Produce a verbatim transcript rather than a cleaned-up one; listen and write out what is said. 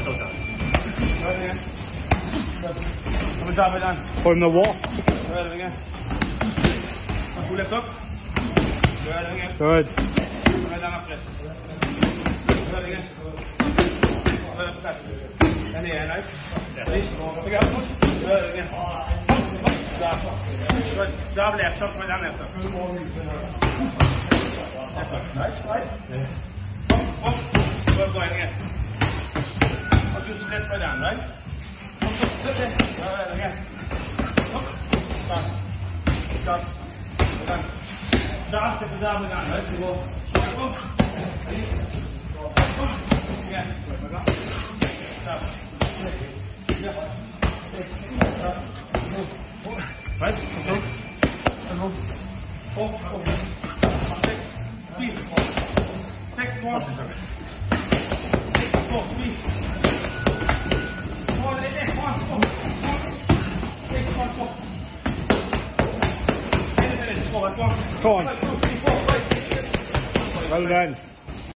Well done. Right again. Come and drop it down. From the wasp. Right again. Pull left up. Right again. Good. Right down after it. Right again. Right up that. And here, right? Please. Pick up. Right again. Drop. Good. Drop left up. Right down left up. Left up. Right? Right? Up. Up. Good. Go ahead again. I'll just left right down, right? Right again. Up. Stop. Stop. Done. Stop. Step the arm down, right? Go. Up. Up. Again. Stop. Yeah. Stop. Right? Go. Go. Up. Up. Six. Please. Six more. Go. Please. One. One. One. Six. One. Four. Go on. Well done.